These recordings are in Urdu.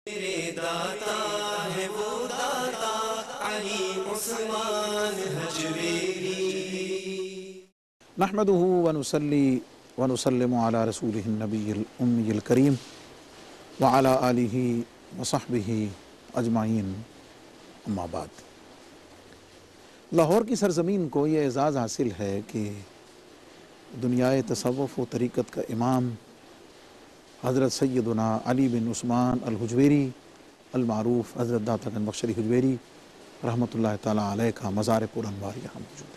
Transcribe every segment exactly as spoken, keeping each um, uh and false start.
میرے داتا ہے وہ داتا علی عثمان حجویری۔ نحمده ونصلي ونسلم على رسوله النبي الأمي الكريم وعلى آله وصحبه اجمعین، اما بعد۔ لاہور کی سرزمین کو یہ اعزاز حاصل ہے کہ دنیائے تصوف و طریقت کا امام حضرت سیدنا علی بن عثمان الحجویری المعروف حضرت داتا گنج بخش حجویری رحمۃ اللہ تعالیٰ علیہ کا مزار پر انوار یہاں موجود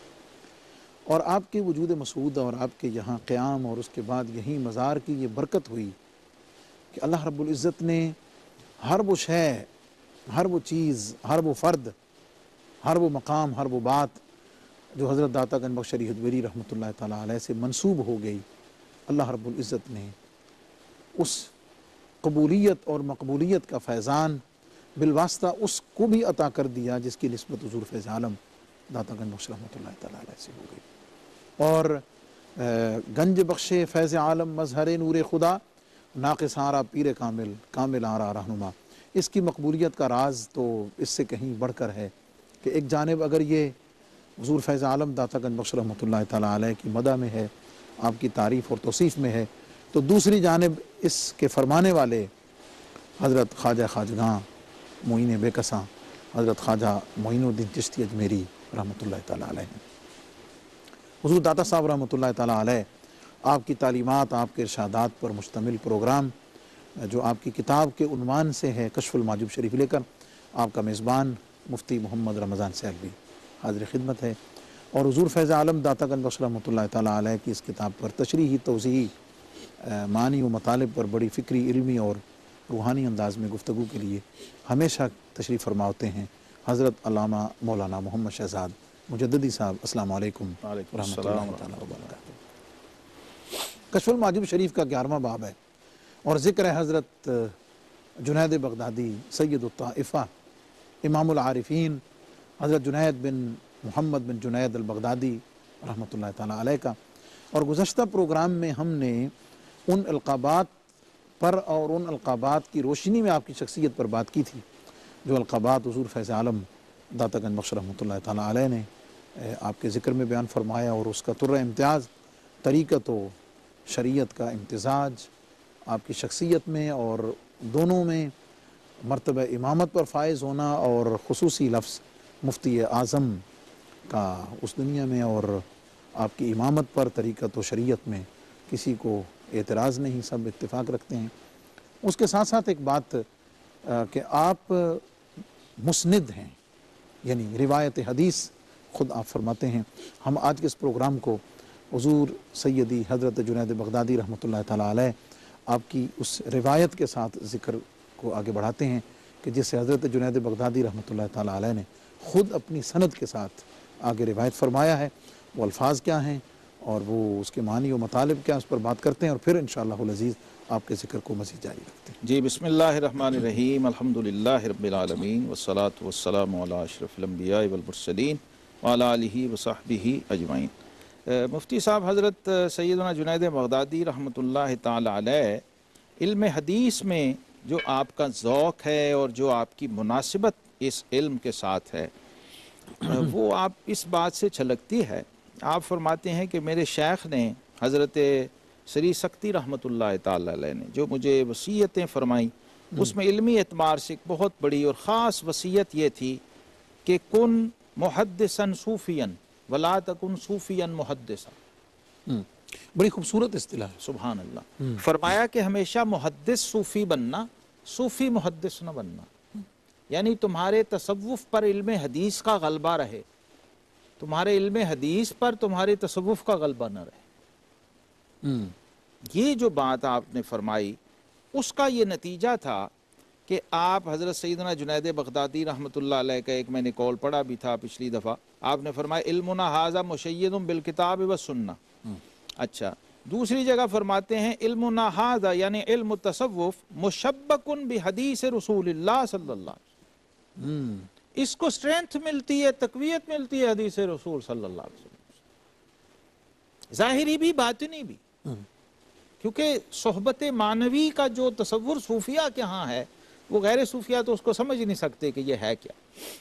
ہے، اور آپ کے وجود مسعود اور آپ کے یہاں قیام اور اس کے بعد یہیں مزار کی یہ برکت ہوئی کہ اللہ رب العزت نے ہر وہ شے، ہر وہ چیز، ہر وہ فرد، ہر وہ مقام، ہر وہ بات جو حضرت داتا گنج بخش حجویری رحمۃ اللہ تعالیٰ علیہ سے منسوب ہو گئی، اللہ رب العزت نے اس قبولیت اور مقبولیت کا فیضان بالواسطہ اس کو بھی عطا کر دیا جس کی نسبت حضور فیض عالم داتا گنج بخش رحمۃ اللہ تعالیٰ علیہ سے ہو گئی۔ اور گنج بخش فیض عالم مظہر نور خدا، ناقص آرا پیر کامل، کامل آرا رہنما، اس کی مقبولیت کا راز تو اس سے کہیں بڑھ کر ہے کہ ایک جانب اگر یہ حضور فیض عالم داتا گنج بخش رحمۃ اللہ تعالیٰ علیہ کی مدح میں ہے، آپ کی تعریف اور توصیف میں ہے، تو دوسری جانب اس کے فرمانے والے حضرت خواجہ خواجگاں معین بے کساں حضرت خواجہ معین الدین چشتی اجمیری رحمۃ اللہ تعالیٰ علیہ ہیں۔ حضور داتا صاحب رحمۃ اللہ تعالیٰ علیہ آپ کی تعلیمات، آپ کے ارشادات پر مشتمل پروگرام جو آپ کی کتاب کے عنوان سے ہے کشف المحجوب شریف لے کر آپ کا میزبان مفتی محمد رمضان سیالوی حاضر خدمت ہے، اور حضور فیض عالم داتا گنج بخش رحمۃ اللہ تعالیٰ علیہ کی اس کتاب پر تشریحی، توضیحی، معنی و مطالب پر بڑی فکری، علمی اور روحانی انداز میں گفتگو کے لیے ہمیشہ تشریف فرما ہوتے ہیں حضرت علامہ مولانا محمد شہزاد مجددی صاحب۔ السلام علیکم ورحمۃ اللہ تعالیٰ وبرکاتہ۔ کشف المحجوب شریف کا گیارہواں باب ہے اور ذکر ہے حضرت جنید بغدادی سید الطائفہ امام العارفین حضرت جنید بن محمد بن جنید البغدادی رحمۃ اللہ تعالیٰ علیہ کا۔ اور گزشتہ پروگرام میں ہم نے ان القابات پر اور ان القابات کی روشنی میں آپ کی شخصیت پر بات کی تھی جو القابات حضور فیض عالم داتا گنج بخش رحمۃ اللہ تعالیٰ علیہ نے آپ کے ذکر میں بیان فرمایا، اور اس کا طرح امتیاز طریقت و شریعت کا امتزاج آپ کی شخصیت میں اور دونوں میں مرتبہ امامت پر فائز ہونا، اور خصوصی لفظ مفتی اعظم کا اس دنیا میں اور آپ کی امامت پر طریقت و شریعت میں کسی کو اعتراض نہیں، سب اتفاق رکھتے ہیں۔ اس کے ساتھ ساتھ ایک بات کہ آپ مسند ہیں، یعنی روایت حدیث خود آپ فرماتے ہیں۔ ہم آج کے اس پروگرام کو حضور سیدی حضرت جنید بغدادی رحمۃ اللہ تعالیٰ علیہ آپ کی اس روایت کے ساتھ ذکر کو آگے بڑھاتے ہیں کہ جس سے حضرت جنید بغدادی رحمۃ اللہ تعالیٰ علیہ نے خود اپنی سند کے ساتھ آگے روایت فرمایا ہے، وہ الفاظ کیا ہیں اور وہ اس کے معنی و مطالب کیا، اس پر بات کرتے ہیں، اور پھر انشاءاللہ العزیز آپ کے ذکر کو مزید جاری رکھتے ہیں۔ جی، بسم اللہ الرحمن الرحیم، الحمدللہ رب العالمین، والصلاة والسلام علی اشرف الانبیاء والمرسلین وعلی آلہ وصحبہ اجمعین۔ مفتی صاحب، حضرت سیدنا جنید بغدادی رحمۃ اللہ تعالی علیہ علم حدیث میں جو آپ کا ذوق ہے اور جو آپ کی مناسبت اس علم کے ساتھ ہے وہ آپ اس بات سے چھلکتی ہے۔ آپ فرماتے ہیں کہ میرے شیخ نے حضرت سری سکتی رحمۃ اللہ تعالی علیہ نے جو مجھے وصیتیں فرمائیں، اس میں علمی اعتبار سے ایک بہت بڑی اور خاص وصیت یہ تھی کہ کن محدثاً صوفیاً ولا تکن صوفیاً محدثاً۔ بڑی خوبصورت اصطلاح ہے، سبحان اللہ۔ فرمایا کہ ہمیشہ محدث صوفی بننا، صوفی محدث نہ بننا، یعنی تمہارے تصوف پر علم حدیث کا غلبہ رہے، تمہارے علم حدیث پر تمہارے تصوف کا غلبہ نہ رہے۔ یہ جو بات آپ نے فرمائی اس کا یہ نتیجہ تھا کہ آپ حضرت سیدنا جنید بغدادی رحمۃ اللہ علیہ کا ایک میں نے قول پڑھا بھی تھا پچھلی دفعہ، آپ نے فرمایا علمنا ھذا مشید بالکتاب والسنہ۔ اچھا، دوسری جگہ فرماتے ہیں علمنا ھذا یعنی علم التصوف مشبک بحدیث رسول اللہ صلی اللہ علیہ وسلم، اس کو اسٹرینتھ ملتی ہے، تقویت ملتی ہے حدیث رسول صلی اللہ علیہ وسلم، ظاہری بھی باطنی بھی، کیونکہ صحبت معنوی کا جو تصور صوفیہ کے ہاں ہے وہ غیر صوفیہ تو اس کو سمجھ ہی نہیں سکتے کہ یہ ہے کیا.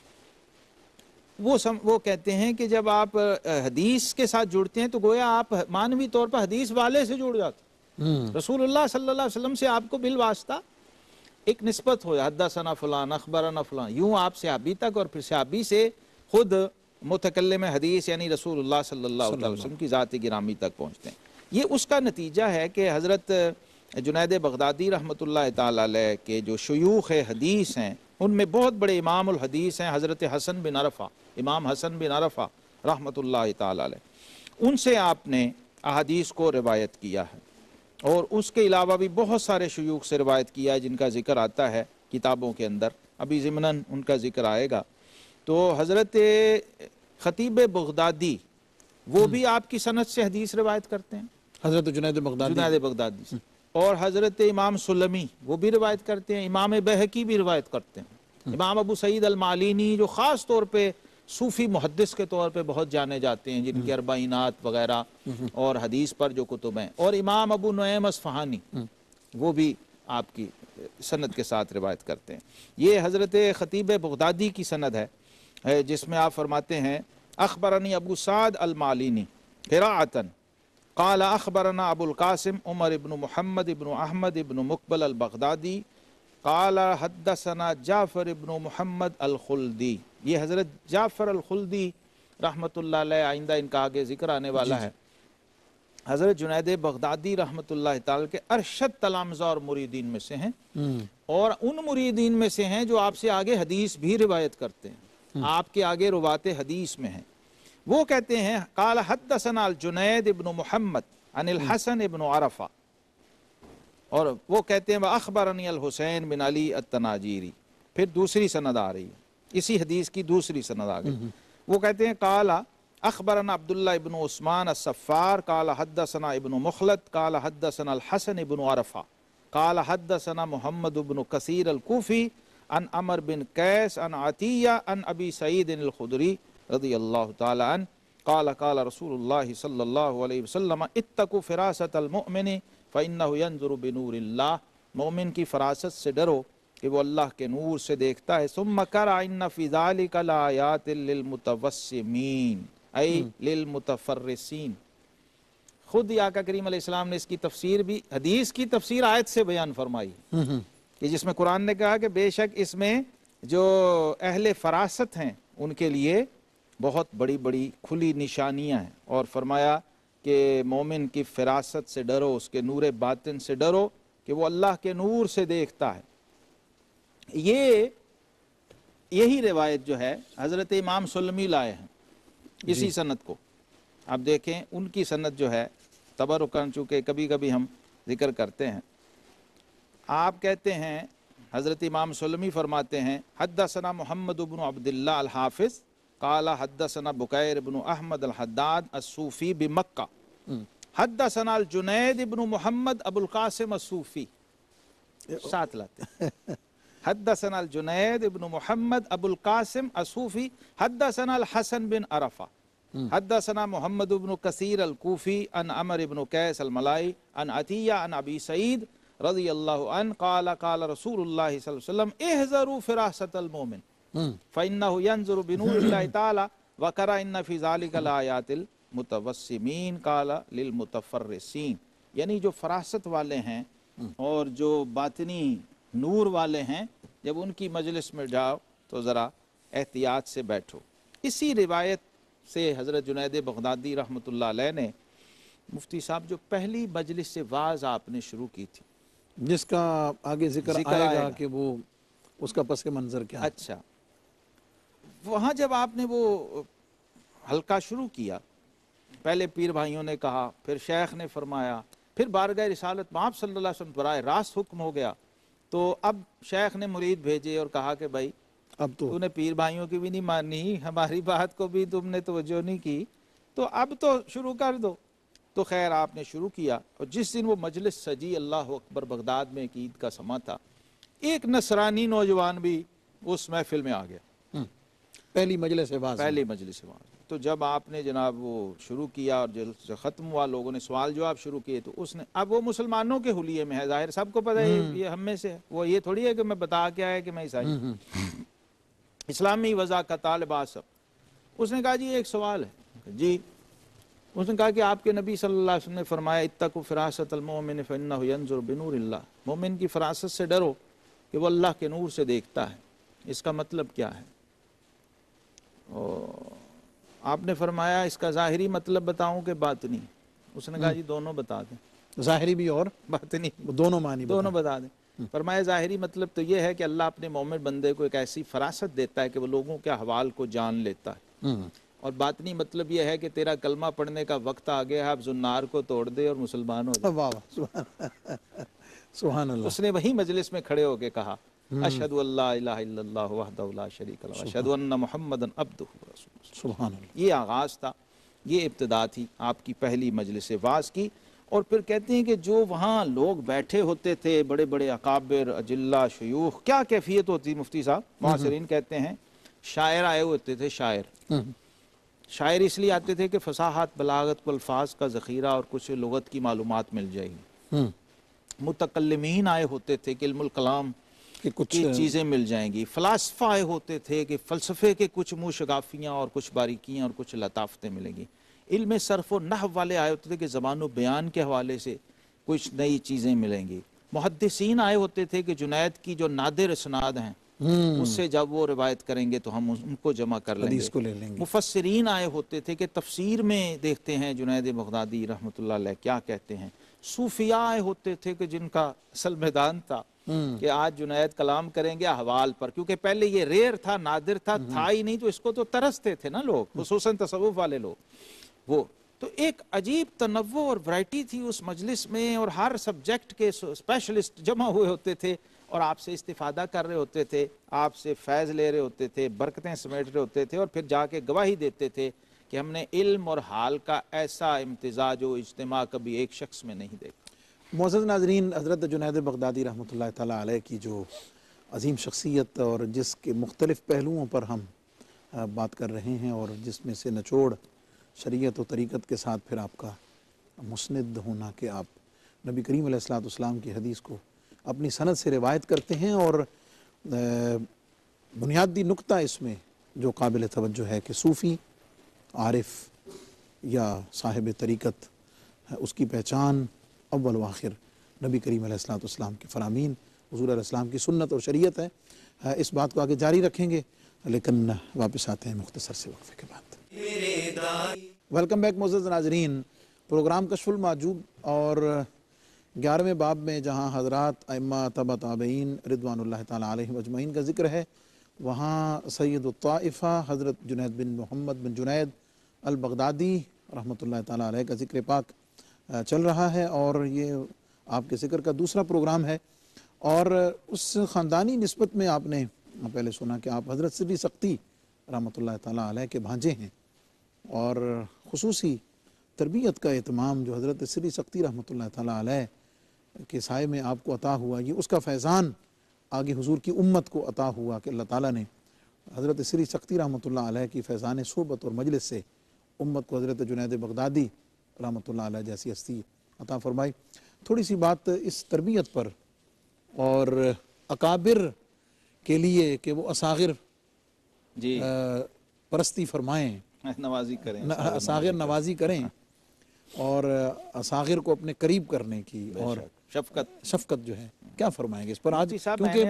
وہ سم وہ کہتے ہیں کہ جب آپ حدیث کے ساتھ جڑتے ہیں تو گویا آپ معنوی طور پر حدیث والے سے جڑ جاتے ہیں. رسول اللہ صلی اللہ علیہ وسلم سے آپ کو بالواسطہ ایک نسبت ہو جائے، حدثنا فلان اخبرنا فلان، یوں آپ صحابی تک اور پھر صحابی سے خود متکلم حدیث یعنی رسول اللہ صلی اللہ علیہ وسلم کی ذات گرامی تک پہنچتے ہیں. یہ اس کا نتیجہ ہے کہ حضرت جنید بغدادی رحمۃ اللہ تعالی علیہ کے جو شیوخ حدیث ہیں ان میں بہت بڑے امام الحدیث ہیں حضرت حسن بن عرفہ، امام حسن بن عرفہ رحمۃ اللہ تعالی علیہ. ان سے آپ نے احادیث کو روایت کیا ہے، اور اس کے علاوہ بھی بہت سارے شیوخ سے روایت کیا ہے جن کا ذکر آتا ہے کتابوں کے اندر، ابھی ضمناً ان کا ذکر آئے گا. تو حضرت خطیب بغدادی وہ بھی آپ کی سند سے حدیث روایت کرتے ہیں، حضرت جنید بغدادی جنید بغدادی سے. اور حضرت امام سلمی وہ بھی روایت کرتے ہیں، امام بہقی بھی روایت کرتے ہیں، امام ابو سعید المالینی جو خاص طور پہ صوفی محدث کے طور پہ بہت جانے جاتے ہیں، جن کے اربعینات وغیرہ اور حدیث پر جو کتب ہیں، اور امام ابو نعیم اصفہانی وہ بھی آپ کی سند کے ساتھ روایت کرتے ہیں. یہ حضرت خطیب بغدادی کی سند ہے جس میں آپ فرماتے ہیں اخبرنی ابو سعد المالینی قراءتاً قال اخبرنا ابو القاسم عمر ابن محمد ابن احمد ابن مقبل البغدادی قال حدثنا جعفر ابن محمد الخلدی. یہ حضرت جعفر الخلدی رحمۃ اللہ علیہ، آئندہ ان کا آگے ذکر آنے والا ہے، حضرت جنید بغدادی رحمۃ اللہ تعالی کے ارشد تلامذہ اور مریدین میں سے ہیں، اور ان مریدین میں سے ہیں جو آپ سے آگے حدیث بھی روایت کرتے ہیں، آپ کے آگے روات حدیث میں ہیں. وہ کہتے ہیں قال حدثنا الجنید ابن محمد عن الحسن ابن عرفہ، اور وہ کہتے ہیں اخبرنی الحسین بن علی التناجیری. پھر دوسری سند آ رہی ہے، اسی حدیث کی دوسری سند آ گئی. وہ کہتے ہیں قال اخبرنا عبداللہ ابن عثمان الصفار قال حدثنا ابن مخلد قال حدثنا الحسن ابن عرفہ قال حدثنا محمد ابن کثیر الکوفی عن عمر بن قیس عن عطیہ عن ابی سعید الخدری رضی اللہ تعالی عنہ قال قال رسول اللہ صلی اللہ علیہ وسلم اتقوا فراست المؤمن فإنہ ينظر بنور اللہ. مومن کی فراست سے ڈرو کہ وہ اللہ کے نور سے دیکھتا ہے. ثم قرأ ان فی ذلک لآیات للمتوسمین ای للمتفرسین. خود آقا کریم علیہ السلام نے اس کی تفسیر بھی حدیث کی تفسیر آیت سے بیان فرمائی کہ جس میں قرآن نے کہا کہ بے شک اس میں جو اہل فراست ہیں ان کے لیے بہت بڑی بڑی کھلی نشانیاں ہیں، اور فرمایا کہ مومن کی فراست سے ڈرو، اس کے نور باطن سے ڈرو کہ وہ اللہ کے نور سے دیکھتا ہے. یہ یہی روایت جو ہے حضرت امام سلمی لائے ہیں اسی سند کو. آپ دیکھیں ان کی سند جو ہے تبرکاً، چونکہ کبھی کبھی ہم ذکر کرتے ہیں، آپ کہتے ہیں حضرت امام سلمی فرماتے ہیں حدثنا محمد بن عبداللہ الحافظ قال حدثنا بکیر بن احمد الحداد الصوفی بمکہ حدثنا الجنید بن محمد ابو القاسم الصوفی. ساتھ لاتے ہیں حدثنا الجنید بن محمد ابو القاسم الصوفی حدثنا الحسن بن عرفہ حدثنا محمد بن کثیر الکوفی عن عمر بن قیس الملائی عن عطیہ عن ابی سعید رضی اللہ عنہ قال قال رسول اللہ صلی اللہ علیہ وسلم احذروا فراست المؤمن فإنه ينظر بنور اللہ تعالی وقرأ ان فی ذلک لآیات المتوسمین قال للمتفرسین. یعنی جو فراست والے ہیں اور جو باطنی نور والے ہیں، جب ان کی مجلس میں جاؤ تو ذرا احتیاط سے بیٹھو. اسی روایت سے حضرت جنید بغدادی رحمۃ اللہ علیہ نے مفتی صاحب جو پہلی مجلس سے واعظ آپ نے شروع کی تھی، جس کا آگے ذکر, ذکر آئے گا کہ وہ اس کا پس منظر کیا ہے. اچھا، وہاں جب آپ نے وہ حلقہ شروع کیا، پہلے پیر بھائیوں نے کہا، پھر شیخ نے فرمایا، پھر بارگاہ رسالت مآب صلی اللہ علیہ وسلم براہ راست حکم ہو گیا. تو اب شیخ نے مرید بھیجے اور کہا کہ بھائی اب تو تو نے پیر بھائیوں کی بھی نہیں مانی، ہماری بات کو بھی تم نے توجہ نہیں کی، تو اب تو شروع کر دو. تو خیر آپ نے شروع کیا، اور جس دن وہ مجلس سجی، اللہ اکبر، بغداد میں ایک عید کا سما تھا، ایک نصرانی نوجوان بھی اس محفل میں آ گیا. پہلی مجلس واعظ پہلی مجلس واعظ تو جب آپ نے جناب وہ شروع کیا اور جب ختم ہوا لوگوں نے سوال جواب شروع کیے تو اس نے اب وہ مسلمانوں کے حلیے میں ہے، ظاہر سب کو پتہ ہے یہ ہم میں سے ہے، وہ یہ تھوڑی ہے کہ میں بتا کے آیا کہ میں عیسائی ہوں، اسلامی وضع کا طالبہ سب۔ اس نے کہا جی ایک سوال ہے جی، اس نے کہا کہ آپ کے نبی صلی اللہ علیہ وسلم نے فرمایا اتقوا فراست المؤمن فانہ ینظر بنور اللہ، مومن کی فراست سے ڈرو کہ وہ اللہ کے نور سے دیکھتا ہے، اس کا مطلب کیا ہے؟ اور آپ نے فرمایا اس کا ظاہری مطلب بتاؤں کہ باطنی؟ اس نے کہا جی دونوں بتا دیں، ظاہری بھی اور باطنی دونوں معنی دونوں بتا دیں۔ فرمایا ظاہری مطلب تو یہ ہے کہ اللہ اپنے مومن بندے کو ایک ایسی فراست دیتا ہے کہ وہ لوگوں کے احوال کو جان لیتا ہے، اور باطنی مطلب یہ ہے کہ تیرا کلمہ پڑھنے کا وقت آ گیا ہے، آپ زنار کو توڑ دے اور مسلمان ہو جائے۔ واہ واہ سبحان سبحان اللہ۔ اس نے وہی مجلس میں کھڑے ہو کے کہا اشہد ان لا الہ الا اللہ وحدہ لا شریک لہ اشہد ان محمدا عبدہ ورسولہ۔ سبحان اللہ۔ یہ آغاز تھا، یہ ابتدا تھی آپ کی پہلی مجلس واعظ کی۔ اور پھر کہتے ہیں کہ جو وہاں لوگ بیٹھے ہوتے تھے، بڑے بڑے اکابر اجلہ شیوخ، کیا کیفیت ہوتی مفتی صاحب؟ معاصرین کہتے ہیں شاعر آئے ہوتے تھے، شاعر شاعر اس لیے آتے تھے کہ فصاحت بلاغت کو الفاظ کا ذخیرہ اور کچھ لغت کی معلومات مل جائے گی۔ متکلمین آئے ہوتے تھے کہ علم الکلام کہ کچھ کی چیزیں مل جائیں گی۔ فلاسفہ آئے ہوتے تھے کہ فلسفے کے کچھ منہ شگافیاں اور کچھ باریکیاں اور کچھ لطافتیں ملیں گی۔ علم صرف و نحو والے آئے ہوتے تھے کہ زبان و بیان کے حوالے سے کچھ نئی چیزیں ملیں گی۔ محدثین آئے ہوتے تھے کہ جنید کی جو نادر اسناد ہیں اس سے جب وہ روایت کریں گے تو ہم ان کو جمع کر لیں حدیث کو لے گے۔ لیں گے۔ مفسرین آئے ہوتے تھے کہ تفسیر میں دیکھتے ہیں جنید بغدادی رحمۃ اللہ علیہ کیا کہتے ہیں۔ صوفیاء آئے ہوتے تھے کہ جن کا اصل میدان تھا کہ آج جنید کلام کریں گے احوال پر، کیونکہ پہلے یہ ریئر تھا، نادر تھا، تھا ہی نہیں، تو اس کو تو ترستے تھے نا لوگ، خصوصاً تصوف والے لوگ۔ وہ تو ایک عجیب تنوع اور ورائٹی تھی اس مجلس میں، اور ہر سبجیکٹ کے اسپیشلسٹ جمع ہوئے ہوتے تھے اور آپ سے استفادہ کر رہے ہوتے تھے، آپ سے فیض لے رہے ہوتے تھے، برکتیں سمیٹ رہے ہوتے تھے، اور پھر جا کے گواہی دیتے تھے کہ ہم نے علم اور حال کا ایسا امتزاج و اجتماع کبھی ایک شخص میں نہیں دیکھا۔ معزز ناظرین، حضرت جنید بغدادی رحمۃ اللہ تعالیٰ علیہ کی جو عظیم شخصیت اور جس کے مختلف پہلوؤں پر ہم بات کر رہے ہیں، اور جس میں سے نچوڑ شریعت و طریقت کے ساتھ پھر آپ کا مسند ہونا کہ آپ نبی کریم علیہ الصلوۃ والسلام کی حدیث کو اپنی سند سے روایت کرتے ہیں، اور بنیادی نقطہ اس میں جو قابل توجہ ہے کہ صوفی، عارف یا صاحب طریقت، اس کی پہچان اول و آخر نبی کریم علیہ الصلوۃ والسلام کے فرامین، حضور علیہ السلام کی سنت اور شریعت ہے۔ اس بات کو آگے جاری رکھیں گے، لیکن واپس آتے ہیں مختصر سے وقفے کے بعد۔ ویلکم بیک معزز ناظرین، پروگرام کشف المحجوب اور گیارہویں باب میں جہاں حضرات ائمہ تبع تابعین رضوان اللہ تعالیٰ علیہم اجمعین کا ذکر ہے، وہاں سید الطائفہ حضرت جنید بن محمد بن جنید البغدادی رحمۃ اللہ تعالیٰ علیہ کا ذکر پاک چل رہا ہے، اور یہ آپ کے ذکر کا دوسرا پروگرام ہے۔ اور اس خاندانی نسبت میں آپ نے پہلے سنا کہ آپ حضرت سری سختی رحمۃ اللہ تعالیٰ علیہ کے بھانجے ہیں، اور خصوصی تربیت کا اہتمام جو حضرت سری سختی رحمۃ اللہ تعالیٰ علیہ کے سائے میں آپ کو عطا ہوا، یہ اس کا فیضان آگے حضور کی امت کو عطا ہوا کہ اللہ تعالیٰ نے حضرت سری سختی رحمۃ اللہ علیہ کی فیضان صحبت اور مجلس سے امت کو حضرت جنید بغدادی رحمۃ اللہ علیہ جیسی ہستی عطا فرمائی۔ تھوڑی سی بات اس تربیت پر اور اکابر کے لیے کہ وہ اصاغر جی پرستی فرمائیں، نوازی کریں، اصاغر نوازی کریں، اور اصاغر کو اپنے قریب کرنے کی اور شفقت شفقت جو ہے کیا فرمائیں گے اس پر آج؟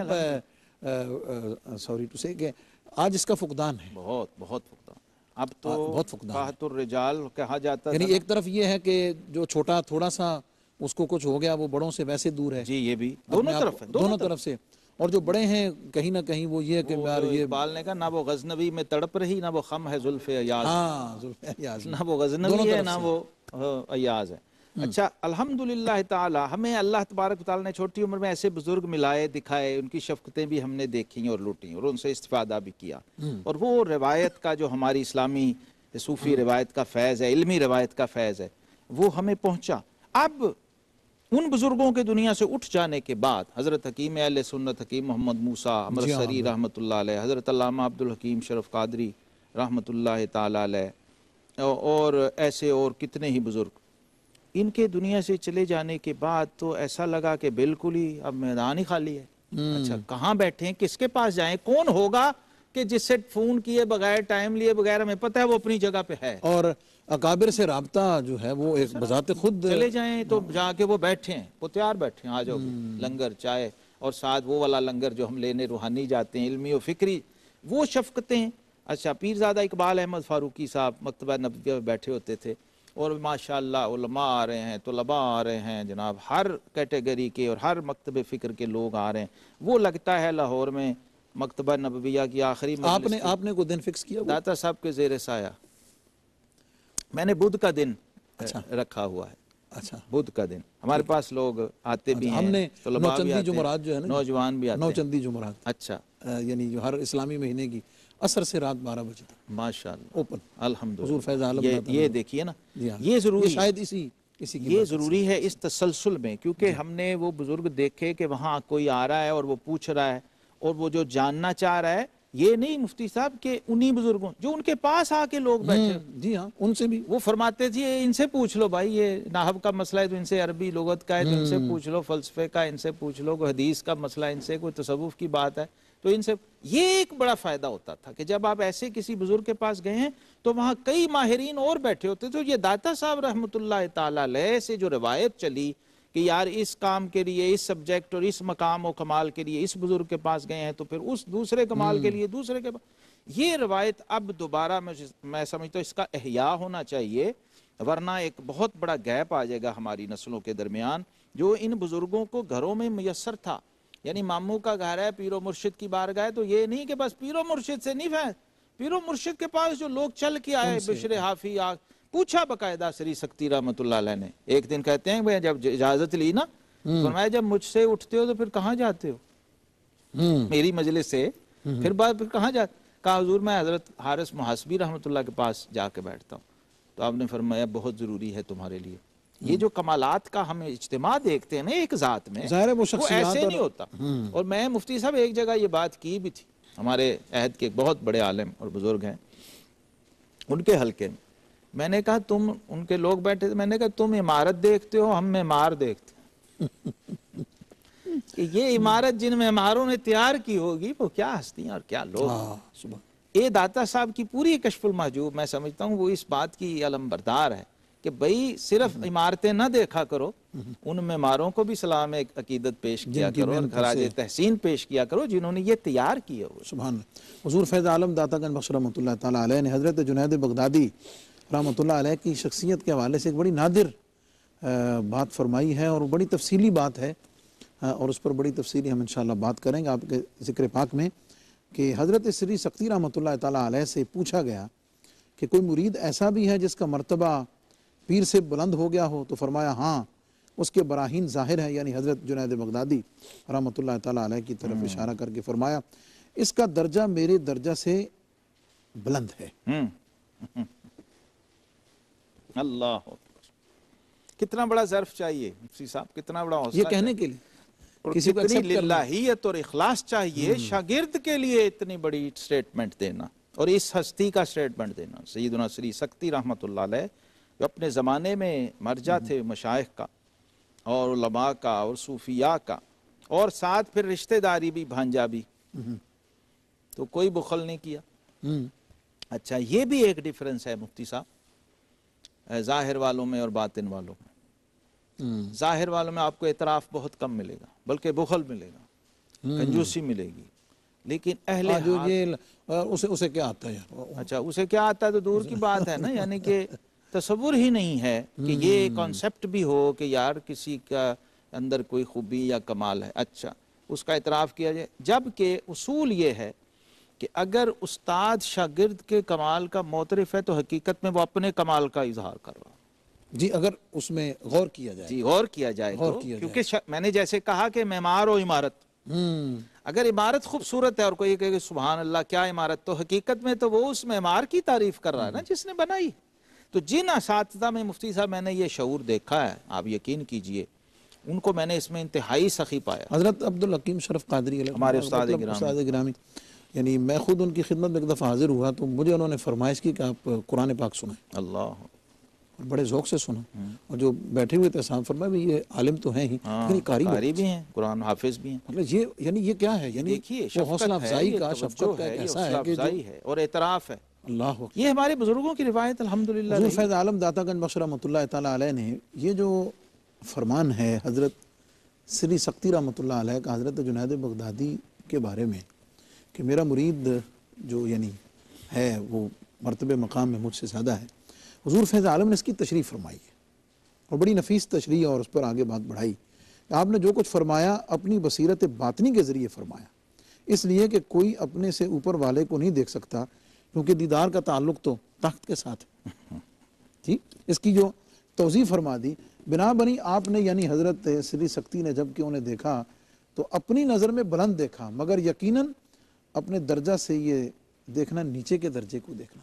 کیونکہ سوری ٹو سے کہ آج اس کا فقدان ہے، بہت بہت فقدان، اب تو بہت فقدان قحط الرجال کہا جاتا ہے، یعنی ایک طرف یہ ہے کہ جو چھوٹا تھوڑا سا اس کو کچھ ہو گیا وہ بڑوں سے ویسے دور ہے، جی یہ بھی دونوں طرف ہے، دونوں طرف سے، اور جو بڑے ہیں کہیں نہ کہیں وہ یہ کہ یار یہ اقبال نے کہا نہ وہ غزنوی میں تڑپ رہی، نہ وہ خم ہے زلف ایاز، ہاں زلف ایاز، نہ وہ غزنوی ہے نہ وہ ایاز ہے۔ اچھا الحمدللہ تعالی ہمیں اللہ تبارک و تعالی نے چھوٹی عمر میں ایسے بزرگ ملائے، دکھائے، ان کی شفقتیں بھی ہم نے دیکھیں اور لوٹیں اور ان سے استفادہ بھی کیا، اور وہ روایت کا جو ہماری اسلامی صوفی روایت کا فیض ہے، علمی روایت کا فیض ہے، وہ ہمیں پہنچا۔ اب ان بزرگوں کے دنیا سے اٹھ جانے کے بعد حضرت حکیم اہل سنت حکیم محمد موسیٰ امرتسری رحمۃ اللہ علیہ، حضرت علامہ عبدالحکیم شرف قادری رحمۃ اللہ تعالی علیہ، اور ایسے اور کتنے ہی بزرگ، ان کے دنیا سے چلے جانے کے بعد تو ایسا لگا کہ بالکل ہی اب میدان ہی خالی ہے. اچھا کہاں بیٹھے ہیں، کس کے پاس جائیں، کون ہوگا کہ جس سے فون کیے بغیر، ٹائم لیے بغیر ہمیں پتہ ہے وہ اپنی جگہ پہ ہے، اور اکابر سے رابطہ جو ہے وہ ایک بذات خود چلے جائیں تو جا کے وہ بیٹھے ہیں، وہ تیار بیٹھے ہیں، آ جاؤ لنگر چائے، اور ساتھ وہ والا لنگر جو ہم لینے روحانی جاتے ہیں، علمی و فکری، وہ شفقتیں. اچھا پیرزادہ اقبال احمد فاروقی صاحب مکتبہ نبویہ میں بیٹھے ہوتے تھے، اور ماشاءاللہ علماء آ رہے ہیں، طلباء آ رہے ہیں، جناب ہر کیٹیگری کے اور ہر مکتب فکر کے لوگ آ رہے ہیں. وہ لگتا ہے لاہور میں مکتبہ نبویہ کی آخری آپ مجلس نے تھی. آپ نے کوئی دن فکس کیا؟ داتا صاحب کے زیر سایہ میں نے بدھ کا دن رکھا ہوا ہے. اچھا بدھ کا دن ہمارے پاس لوگ آتے بھی ہیں، ہم نے طلباء بھی نوچندی آتے ہیں، جمعرات جو ہے نا، نوجوان بھی آتے ہیں. نوچندی جمعرات، اچھا یعنی جو ہر اسلامی مہینے کی عصر سے رات بارہ بجے تک ماشاءاللہ اوپن. الحمدللہ. حضور فیض عالم یہ داتا یہ نے- دیکھیے نا، جی ہاں، یہ ضروری شاید اسی اسی کی یہ برکت سے. ضروری ہے اس تسلسل میں، کیونکہ ہم نے وہ بزرگ دیکھے کہ وہاں کوئی آ رہا ہے اور وہ پوچھ رہا ہے، اور وہ جو جاننا چاہ رہا ہے، یہ نہیں مفتی صاحب کہ انہی بزرگوں جو ان کے پاس آ کے لوگ بیٹھے، ہوں، جی ہاں، ان سے بھی وہ فرماتے تھے ان سے پوچھ لو بھائی، یہ نحو کا مسئلہ ہے تو ان سے، عربی لغت کا ہے تو ان سے پوچھ لو، فلسفے کا ان سے پوچھ لو، کوئی حدیث کا مسئلہ ان سے، کوئی تصوف کی بات ہے تو ان سے. یہ ایک بڑا فائدہ ہوتا تھا کہ جب آپ ایسے کسی بزرگ کے پاس گئے ہیں تو وہاں کئی ماہرین اور بیٹھے ہوتے تھے. یہ داتا صاحب رحمۃ اللہ تعالی علیہ سے جو روایت چلی کہ یار اس کام کے لیے، اس سبجیکٹ اور اس مقام و کمال کے لیے اس بزرگ کے پاس گئے ہیں تو پھر اس دوسرے کمال کے لیے دوسرے کے پاس، یہ روایت اب دوبارہ میں سمجھتا ہوں اس کا احیاء ہونا چاہیے، ورنہ ایک بہت بڑا گیپ آ جائے گا ہماری نسلوں کے درمیان جو ان بزرگوں کو گھروں میں میسر تھا. یعنی ماموں کا گھر ہے، پیر و مرشد کی بارگاہ ہے، تو یہ نہیں کہ بس پیر و مرشد سے نہیں فیض، پیر و مرشد کے پاس جو لوگ چل کے آئے، بشر حافی آ پوچھا باقاعدہ سری سکتی رحمۃ اللہ علیہ نے. ایک دن کہتے ہیں بھئی جب اجازت لی نا، فرمایا جب مجھ سے اٹھتے ہو تو پھر کہاں جاتے ہو میری مجلس سے، پھر بعد پھر کہاں جاتے؟ کہا حضور میں حضرت حارث محاسبی رحمۃ اللہ کے پاس جا کے بیٹھتا ہوں. تو آپ نے فرمایا بہت ضروری ہے تمہارے لیے. یہ جو کمالات کا ہم اجتماع دیکھتے ہیں نا ایک ذات میں، ظاہر ہے وہ وہ شخصیات ایسے اور نہیں ہوتا. اور میں مفتی صاحب ایک جگہ یہ بات کی بھی تھی، ہمارے عہد کے بہت بڑے عالم اور بزرگ ہیں، ان کے حلقے میں میں نے کہا تم، ان کے لوگ بیٹھے تھے، میں نے کہا تم عمارت دیکھتے ہو، ہم معمار دیکھتے ہیں کہ یہ عمارت جن معماروں نے تیار کی ہوگی وہ کیا ہستیاں اور کیا لوگ. یہ داتا صاحب کی پوری کشف المحجوب میں سمجھتا ہوں وہ اس بات کی علم بردار ہے کہ بھئی صرف عمارتیں نہ دیکھا کرو، ان معماروں کو بھی سلام عقیدت پیش کیا کرو اور خراج تحسین پیش کیا کرو جنہوں نے یہ تیار کیے ہوئے. سبحان اللہ. حضور فیض عالم داتا گنج بخش رحمۃ اللہ تعالیٰ علیہ نے حضرت جنید بغدادی رحمۃ اللہ علیہ کی شخصیت کے حوالے سے ایک بڑی نادر بات فرمائی ہے، اور بڑی تفصیلی بات ہے، اور اس پر بڑی تفصیلی ہم انشاءاللہ بات کریں گے آپ کے ذکر پاک میں، کہ حضرت سری سکتی رحمۃ اللہ تعالیٰ علیہ سے پوچھا گیا کہ کوئی مرید ایسا بھی ہے جس کا مرتبہ پیر سے بلند ہو گیا ہو؟ تو فرمایا ہاں، اس کے براہین ظاہر ہیں، یعنی حضرت جنید بغدادی رحمۃ اللہ تعالیٰ علیہ کی طرف اشارہ کر کے فرمایا اس کا درجہ میرے درجہ سے بلند ہے. اللہ کتنا بڑا ظرف چاہیے مفتی صاحب، کتنا بڑا حوصلہ یہ کہنے کے لیے، اور کسی کو کتنی ایکسپٹ کرنا، للہیت اور اخلاص چاہیے شاگرد کے لیے اتنی بڑی سٹیٹمنٹ دینا، اور اس ہستی کا سٹیٹمنٹ دینا. سیدنا سری سکتی رحمۃ اللہ علیہ جو اپنے زمانے میں مرجع تھے مشائخ کا اور علماء کا اور صوفیاء کا، اور ساتھ پھر رشتہ داری بھی، بھانجا بھی، تو کوئی بخل نہیں کیا. اچھا یہ بھی ایک ڈیفرنس ہے مفتی صاحب ظاہر والوں میں اور باطن والوں میں. ظاہر والوں میں آپ کو اعتراف بہت کم ملے گا، بلکہ بخل ملے گا، کنجوسی ملے گی. لیکن اہل جو یہ اسے اسے کیا آتا ہے یار، اچھا اسے کیا آتا ہے تو دور کی بات ہے نا، یعنی کہ تصور ہی نہیں ہے کہ یہ کانسیپٹ بھی ہو کہ یار کسی کا اندر کوئی خوبی یا کمال ہے. اچھا اس کا اعتراف کیا جائے، جبکہ اصول یہ ہے کہ اگر استاد شاگرد کے کمال کا معترف ہے تو حقیقت میں وہ اپنے کمال کا اظہار کر رہا ہے. جی اگر اس میں غور کیا جائے، جی غور کیا جائے تو، کیونکہ میں نے جیسے کہا کہ معمار و عمارت، اگر عمارت خوبصورت ہے اور کوئی کہے کہ سبحان اللہ کیا عمارت، تو حقیقت میں تو وہ اس معمار کی تعریف کر رہا ہے نا جس نے بنائی. تو جن اساتذہ میں مفتی صاحب میں نے یہ شعور دیکھا ہے، آپ یقین کیجئے ان کو میں نے اس میں انتہائی سخی پایا. حضرت عبدالحکیم شرف قادری علیہ ہمارے استاد گرامی، استاد گرامی یعنی میں خود ان کی خدمت میں ایک دفعہ حاضر ہوا تو مجھے انہوں نے فرمائش کی کہ آپ قرآن پاک سنیں، اللہ، اور بڑے ذوق سے سنا، اور جو بیٹھے ہوئے تھے صاحب فرمایا بھی یہ عالم تو ہیں ہی لیکن یہ قاری قاری بھی ہیں، قرآن حافظ بھی ہیں۔ مطلب یہ یعنی یہ کیا ہے، یعنی دیکھیے وہ حوصلہ شفقت ہے، افزائی یہ کا، توجہ شفقت کا ہے، ایک یہ ایسا حوصلہ ہے کہ جو افزائی ہے اور اعتراف ہے۔ اللہ اکبر۔ یہ ہمارے بزرگوں کی روایت الحمدللہ حضور رہی۔ فیض عالم داتا گنج بخش رحمۃ اللہ تعالیٰ علیہ نے یہ جو فرمان ہے حضرت سری سختی رحمۃ اللہ علیہ کا حضرت جنید بغدادی کے بارے میں کہ میرا مرید جو یعنی ہے وہ مرتبہ مقام میں مجھ سے زیادہ ہے، حضور فیض عالم نے اس کی تشریح فرمائی ہے اور بڑی نفیس تشریح اور اس پر آگے بات بڑھائی کہ آپ نے جو کچھ فرمایا اپنی بصیرت باطنی کے ذریعے فرمایا، اس لیے کہ کوئی اپنے سے اوپر والے کو نہیں دیکھ سکتا کیونکہ دیدار کا تعلق تو تخت کے ساتھ ہے۔ جی اس کی جو توضیح فرما دی بنا بنی آپ نے یعنی حضرت سری سختی نے جب کہ انہیں دیکھا تو اپنی نظر میں بلند دیکھا، مگر یقیناً اپنے درجہ سے یہ دیکھنا نیچے کے درجے کو دیکھنا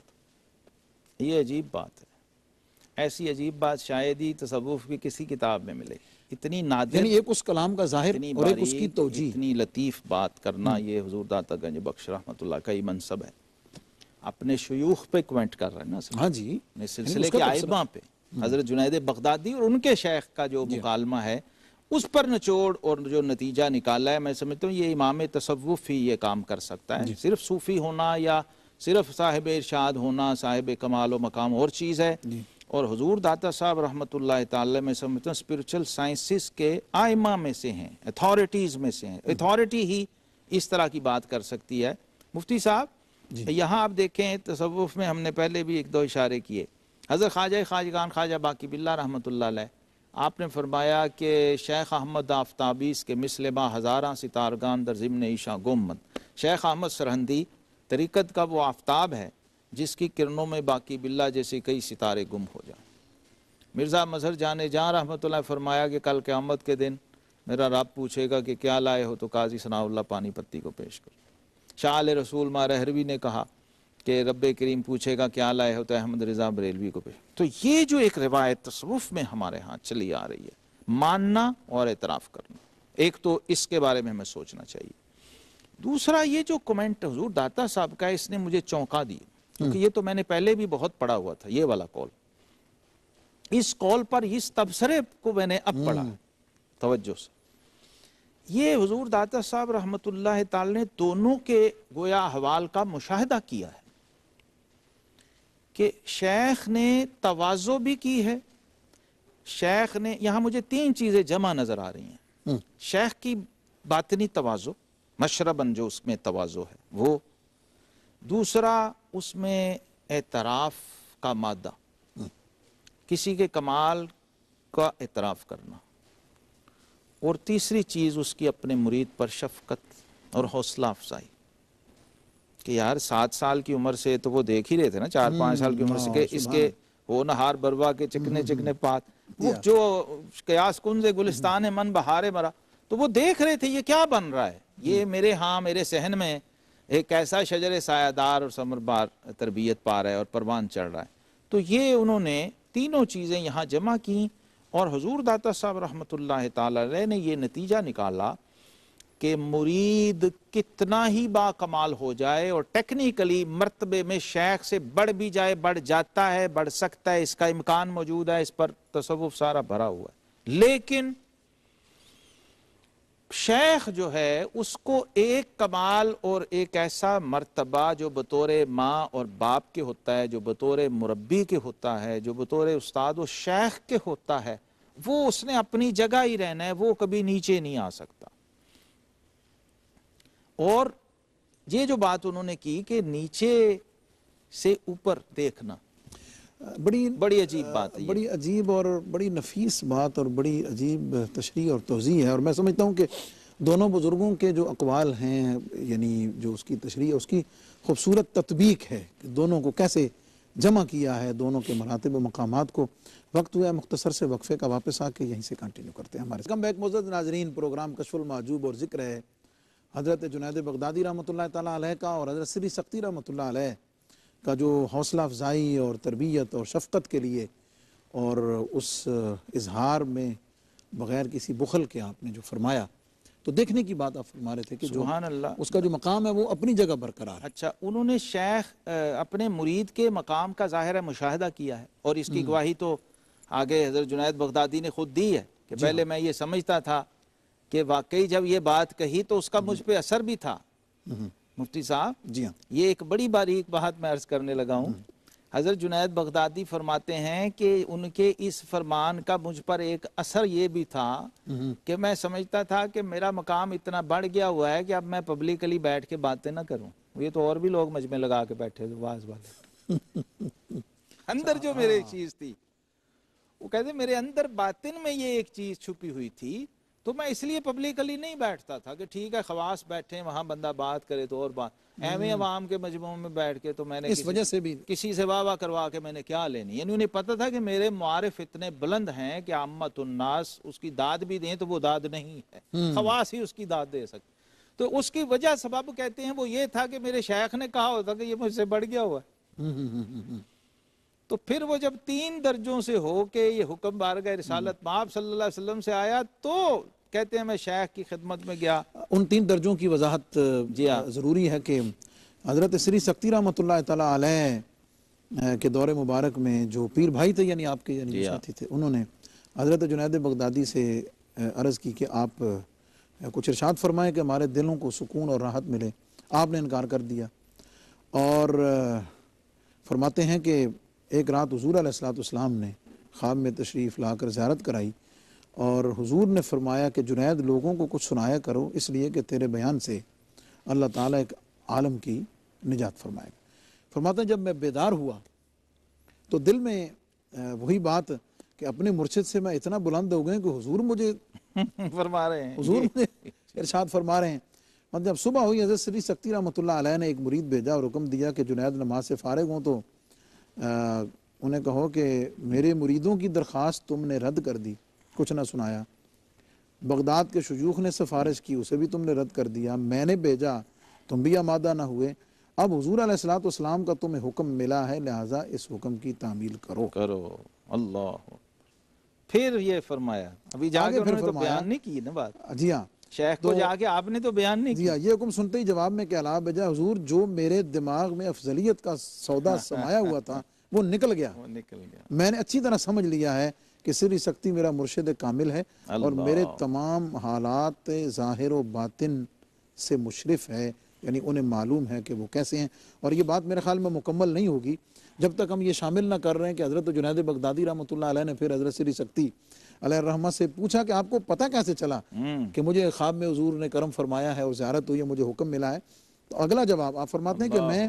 تھا۔ یہ عجیب بات ہے، ایسی عجیب بات شاید ہی تصوف کی کسی کتاب میں ملے، اتنی نادر، یعنی ایک اس کلام کا ظاہر اتنی اور ایک اس کی باریک، توجیہ۔ اتنی لطیف بات کرنا، یہ حضور داتا گنج بخش رحمۃ اللہ کا ہی منصب ہے۔ اپنے شیوخ پہ کومنٹ کر رہے ہیں نا، ہاں جی، اپنے سلسلے کے آئمہ پہ، حضرت جنید بغدادی اور ان کے شیخ کا جو مکالمہ ہے اس پر نچوڑ اور جو نتیجہ نکالا ہے، میں سمجھتا ہوں یہ امام تصوف ہی یہ کام کر سکتا ہے۔ صرف صوفی ہونا یا صرف صاحب ارشاد ہونا، صاحب کمال و مقام اور چیز ہے، اور حضور داتا صاحب رحمۃ اللہ تعالی میں سمجھتا ہوں اسپرچل سائنسز کے آئمہ میں سے ہیں، اتھارٹیز میں سے ہیں۔ اتھارٹی ہی اس طرح کی بات کر سکتی ہے۔ مفتی صاحب یہاں آپ دیکھیں تصوف میں ہم نے پہلے بھی ایک دو اشارے کیے، حضرت خواجہ خواجگان خواجہ باقی باللہ رحمۃ اللہ علیہ، آپ نے فرمایا کہ شیخ احمد آفتابیس کے مثل با ہزاراں ستارگان در ضمن عیشاں گمند، شیخ احمد سرہندی طریقت کا وہ آفتاب ہے جس کی کرنوں میں باقی باللہ جیسے کئی ستارے گم ہو جائیں۔ مرزا مظہر جان جان رحمۃ اللہ فرمایا کہ کل قیامت کے دن میرا رب پوچھے گا کہ کیا لائے ہو، تو قاضی ثناء اللہ پانی پتی کو پیش کر۔ شاہ علیہ رسول ماہ رہروی نے کہا کہ رب کریم پوچھے گا کیا لائے ہو، تو احمد رضا بریلوی کو پیش۔ تو یہ جو ایک روایت تصوف میں ہمارے ہاں چلی آ رہی ہے، ماننا اور اعتراف کرنا، ایک تو اس کے بارے میں ہمیں سوچنا چاہیے۔ دوسرا یہ جو کمنٹ حضور داتا صاحب کا ہے، اس نے مجھے چونکا دی، کیونکہ یہ تو میں نے پہلے بھی بہت پڑھا ہوا تھا، یہ والا کال، اس کال پر اس تبصرے کو میں نے اب پڑھا توجہ سے۔ یہ حضور داتا صاحب رحمۃ اللہ تعالی نے دونوں کے گویا احوال کا مشاہدہ کیا ہے کہ شیخ نے تواضع بھی کی ہے، شیخ نے، یہاں مجھے تین چیزیں جمع نظر آ رہی ہیں، شیخ کی باطنی تواضع، مشرباً جو اس میں تواضع ہے وہ، دوسرا اس میں اعتراف کا مادہ، کسی کے کمال کا اعتراف کرنا، اور تیسری چیز اس کی اپنے مرید پر شفقت اور حوصلہ افزائی کہ یار سات سال کی عمر سے تو وہ دیکھ ہی رہے تھے نا، چار پانچ سال کی عمر سے کہ اس کے ہو نہار بروا کے چکنے چکنے پات، وہ جو قیاس کنز گلستان من بہارے مرا، تو وہ دیکھ رہے تھے یہ کیا بن رہا ہے، یہ میرے ہاں میرے صحن میں ایک ایسا شجر سایہ دار اور ثمربار تربیت پا رہا ہے اور پروان چڑھ رہا ہے۔ تو یہ انہوں نے تینوں چیزیں یہاں جمع کی، اور حضور داتا صاحب رحمۃ اللہ تعالی علیہ نے یہ نتیجہ نکالا کہ مرید کتنا ہی با کمال ہو جائے اور ٹیکنیکلی مرتبے میں شیخ سے بڑھ بھی جائے، بڑھ جاتا ہے، بڑھ سکتا ہے، اس کا امکان موجود ہے، اس پر تصوف سارا بھرا ہوا ہے، لیکن شیخ جو ہے اس کو ایک کمال اور ایک ایسا مرتبہ جو بطور ماں اور باپ کے ہوتا ہے، جو بطور مربی کے ہوتا ہے، جو بطور استاد و شیخ کے ہوتا ہے، وہ اس نے اپنی جگہ ہی رہنا ہے، وہ کبھی نیچے نہیں آ سکتا۔ اور یہ جو بات انہوں نے کی کہ نیچے سے اوپر دیکھنا، بڑی بڑی عجیب بات ہے، بڑی عجیب اور بڑی نفیس بات اور بڑی عجیب تشریح اور توضیح ہے، اور میں سمجھتا ہوں کہ دونوں بزرگوں کے جو اقوال ہیں، یعنی جو اس کی تشریح ہے اس کی خوبصورت تطبیق ہے کہ دونوں کو کیسے جمع کیا ہے، دونوں کے مراتب و مقامات کو۔ وقت ہوا ہے مختصر سے وقفے کا، واپس آ کے یہیں سے کنٹینیو کرتے ہیں ہمارے کم بیک معزز ناظرین، پروگرام کشف المحجوب اور ذکر ہے حضرت جنید بغدادی رحمۃ اللہ تعالیٰ علیہ کا اور حضرت سری سختی رحمۃ اللہ علیہ کا جو حوصلہ افزائی اور تربیت اور شفقت کے لیے اور اس اظہار میں بغیر کسی بخل کے آپ نے جو فرمایا تو دیکھنے کی بات آپ فرما رہے تھے کہ جو سبحان اللہ، اس کا جو مقام ہے وہ اپنی جگہ برقرار ہے۔ اچھا انہوں نے شیخ اپنے مرید کے مقام کا ظاہر ہے مشاہدہ کیا ہے، اور اس کی گواہی تو آگے حضرت جنید بغدادی نے خود دی ہے کہ پہلے میں یہ سمجھتا تھا کہ واقعی جب یہ بات کہی تو اس کا مجھ پہ اثر بھی تھا۔ مفتی صاحب جی ہاں، یہ ایک بڑی باریک بات میں عرض کرنے لگا ہوں۔ حضرت جنید بغدادی فرماتے ہیں کہ ان کے اس فرمان کا مجھ پر ایک اثر یہ بھی تھا کہ میں سمجھتا تھا کہ میرا مقام اتنا بڑھ گیا ہوا ہے کہ اب میں پبلکلی بیٹھ کے باتیں نہ کروں، یہ تو اور بھی لوگ مجمع لگا کے بیٹھے تھے واز والے۔ اندر جو میرے چیز تھی وہ کہتے میرے اندر باطن میں یہ ایک چیز چھپی ہوئی تھی، تو میں اس لیے پبلکلی نہیں بیٹھتا تھا کہ ٹھیک ہے خواص بیٹھے وہاں بندہ بات کرے تو اور بات، ایویں عوام کے مجموعوں میں بیٹھ کے تو میں نے اس وجہ سے بھی کسی سے واہ واہ کروا کے میں نے کیا لینی، یعنی انہیں پتہ تھا کہ میرے معارف اتنے بلند ہیں کہ عامت الناس اس کی داد بھی دیں تو وہ داد نہیں ہے، خواص ہی اس کی داد دے سکتے۔ تو اس کی وجہ سبب کہتے ہیں وہ یہ تھا کہ میرے شیخ نے کہا ہوتا کہ یہ مجھ سے بڑھ گیا ہوا ہے۔ تو پھر وہ جب تین درجوں سے ہو کے یہ حکم بارگاہ رسالت مآب صلی اللہ علیہ وسلم سے آیا تو کہتے ہیں میں شیخ کی خدمت میں گیا۔ ان تین درجوں کی وضاحت جی ہاں ضروری ہے کہ حضرت سری سکتی رحمۃ اللہ تعالیٰ علیہ کے دور مبارک میں جو پیر بھائی تھے یعنی آپ کے یعنی ساتھی تھے، انہوں نے حضرت جنید بغدادی سے عرض کی کہ آپ کچھ ارشاد فرمائیں کہ ہمارے دلوں کو سکون اور راحت ملے، آپ نے انکار کر دیا، اور فرماتے ہیں کہ ایک رات حضور علیہ الصلوۃ والسلام نے خواب میں تشریف لا کر زیارت کرائی، اور حضور نے فرمایا کہ جنید لوگوں کو کچھ سنایا کرو اس لیے کہ تیرے بیان سے اللہ تعالیٰ ایک عالم کی نجات فرمائے گا۔ فرماتے ہیں جب میں بیدار ہوا تو دل میں وہی بات کہ اپنے مرشد سے میں اتنا بلند ہو گئے کہ حضور مجھے فرما رہے ہیں، حضور مجھے ارشاد فرما رہے ہیں۔ مطلب جب صبح ہوئی حضرت سری سکتی رحمۃ اللہ علیہ نے ایک مرید بھیجا اور حکم دیا کہ جنید نماز سے فارغ ہوں تو انہیں کہو کہ میرے مریدوں کی درخواست تم نے رد کر دی، کچھ نہ سنایا، بغداد کے شیوخ نے سفارش کی اسے بھی تم نے رد کر دیا، میں نے بھیجا تم بھی آمادہ نہ ہوئے، اب حضور علیہ الصلوۃ والسلام کا تمہیں حکم ملا ہے لہٰذا اس حکم کی تعمیل کرو کرو۔ اللہ پھر یہ فرمایا، ابھی جا کے انہوں نے تو بیان نہیں کی نا بات، جی ہاں شیخ کو جا کے آپ نے تو بیان نہیں جی ہاں یہ حکم سنتے ہی جواب میں کہ علا بجا حضور جو میرے دماغ میں افضلیت کا سودا سمایا ہوا تھا وہ نکل گیا، وہ نکل گیا۔ میں نے اچھی طرح سمجھ لیا ہے کہ سری سکتی میرا مرشد کامل ہے اور میرے تمام حالات ظاہر و باطن سے مشرف ہے، یعنی انہیں معلوم ہے کہ وہ کیسے ہیں، اور یہ بات میرے خیال میں مکمل نہیں ہوگی جب تک ہم یہ شامل نہ کر رہے ہیں کہ حضرت جنید بغدادی رحمۃ اللہ علیہ نے پھر حضرت سری سکتی علیہ الرحمہ سے پوچھا کہ آپ کو پتہ کیسے چلا کہ مجھے خواب میں حضور نے کرم فرمایا ہے اور زیارت ہوئی ہے، مجھے حکم ملا ہے؟ تو اگلا جواب آپ فرماتے ہیں کہ میں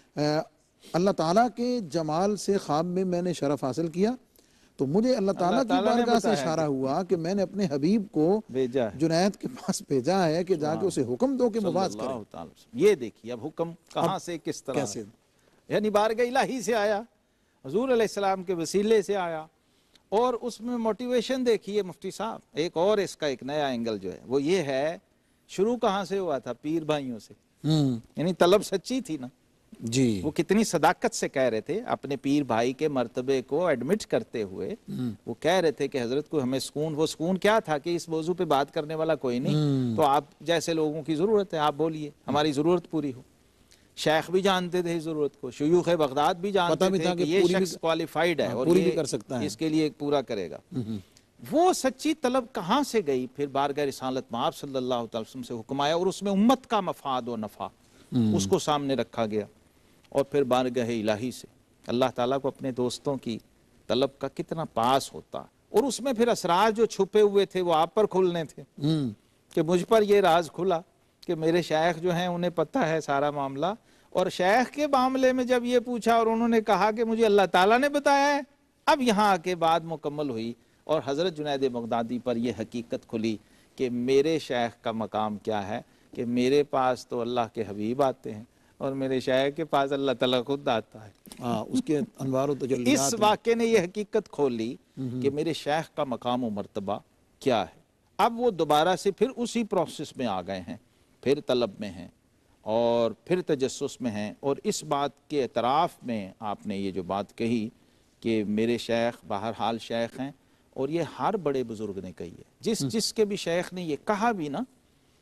اللہ تعالیٰ کے جمال سے خواب میں میں نے شرف حاصل کیا تو مجھے اللہ تعالیٰ کی بارگاہ سے اشارہ ہوا کہ میں نے اپنے حبیب کو جنید کے پاس بھیجا ہے کہ جا کے اسے حکم دو کہ مواز کرے۔ یہ دیکھیے اب حکم کہاں سے کس طرح کیسے، یعنی بارگاہ الہی سے آیا، حضور علیہ السلام کے وسیلے سے آیا، اور اس میں موٹیویشن دیکھیے مفتی صاحب، ایک اور اس کا ایک نیا اینگل جو ہے وہ یہ ہے شروع کہاں سے ہوا تھا؟ پیر بھائیوں سے، یعنی طلب سچی تھی نا جی وہ کتنی صداقت سے کہہ رہے تھے اپنے پیر بھائی کے مرتبے کو ایڈمٹ کرتے ہوئے، وہ کہہ رہے تھے کہ حضرت کو ہمیں سکون، وہ سکون کیا تھا کہ اس موضوع پہ بات کرنے والا کوئی نہیں، تو آپ جیسے لوگوں کی ضرورت ہے آپ بولیے ہماری ضرورت پوری ہو۔ شیخ بھی جانتے تھے اس ضرورت کو، شیوخ بغداد بھی جانتے تھے کہ یہ شخص کوالیفائیڈ ہے اور یہ اس کے لیے پورا کرے گا۔ وہ سچی طلب کہاں سے گئی؟ پھر بارگاہ رسالت مآب صلی اللہ علیہ وسلم سے حکم آیا اور اس میں امت کا مفاد و نفع اس کو سامنے رکھا گیا، اور پھر بارگاہ الہی سے اللہ تعالیٰ کو اپنے دوستوں کی طلب کا کتنا پاس ہوتا، اور اس میں پھر اسرار جو چھپے ہوئے تھے وہ آپ پر کھلنے تھے کہ مجھ پر یہ راز کھلا کہ میرے شیخ جو ہیں انہیں پتہ ہے سارا معاملہ، اور شیخ کے معاملے میں جب یہ پوچھا اور انہوں نے کہا کہ مجھے اللہ تعالیٰ نے بتایا ہے، اب یہاں آ کے بات مکمل ہوئی اور حضرت جنید بغدادی پر یہ حقیقت کھلی کہ میرے شیخ کا مقام کیا ہے، کہ میرے پاس تو اللہ کے حبیب آتے ہیں اور میرے شیخ کے پاس اللہ تعالیٰ خود آتا ہے۔ ہاں اس کے انوار و تجلیات اس واقعے نے یہ حقیقت کھولی کہ میرے شیخ کا مقام و مرتبہ کیا ہے۔ اب وہ دوبارہ سے پھر اسی پروسیس میں آ گئے ہیں، پھر طلب میں ہیں اور پھر تجسس میں ہیں، اور اس بات کے اعتراف میں آپ نے یہ جو بات کہی کہ میرے شیخ بہرحال شیخ ہیں، اور یہ ہر بڑے بزرگ نے کہی ہے، جس جس کے بھی شیخ نے یہ کہا بھی نا